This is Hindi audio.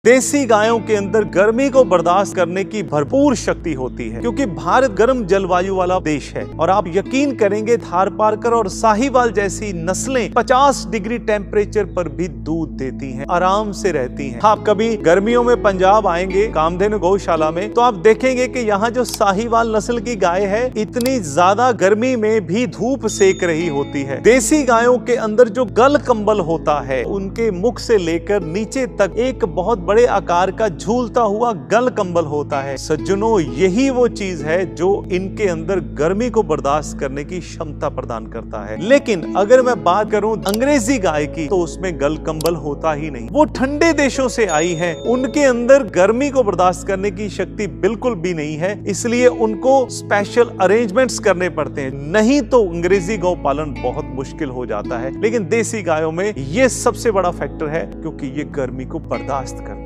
देसी गायों के अंदर गर्मी को बर्दाश्त करने की भरपूर शक्ति होती है, क्योंकि भारत गर्म जलवायु वाला देश है। और आप यकीन करेंगे, थारपारकर और साहिवाल जैसी नस्लें 50 डिग्री टेम्परेचर पर भी दूध देती हैं, आराम से रहती हैं। आप कभी गर्मियों में पंजाब आएंगे कामधेनु गौशाला में, तो आप देखेंगे कि यहाँ जो साहिवाल नस्ल की गाय है, इतनी ज्यादा गर्मी में भी धूप सेक रही होती है। देसी गायों के अंदर जो गल कंबल होता है, उनके मुख से लेकर नीचे तक एक बहुत बड़े आकार का झूलता हुआ गल कंबल होता है। सज्जनों, यही वो चीज है जो इनके अंदर गर्मी को बर्दाश्त करने की क्षमता प्रदान करता है। लेकिन अगर मैं बात करूं अंग्रेजी गाय की, तो उसमें गल कंबल होता ही नहीं। वो ठंडे देशों से आई है, उनके अंदर गर्मी को बर्दाश्त करने की शक्ति बिल्कुल भी नहीं है, इसलिए उनको स्पेशल अरेंजमेंट्स करने पड़ते हैं। नहीं तो अंग्रेजी गौ पालन बहुत मुश्किल हो जाता है। लेकिन देसी गायों में ये सबसे बड़ा फैक्टर है, क्योंकि ये गर्मी को बर्दाश्त करते हैं।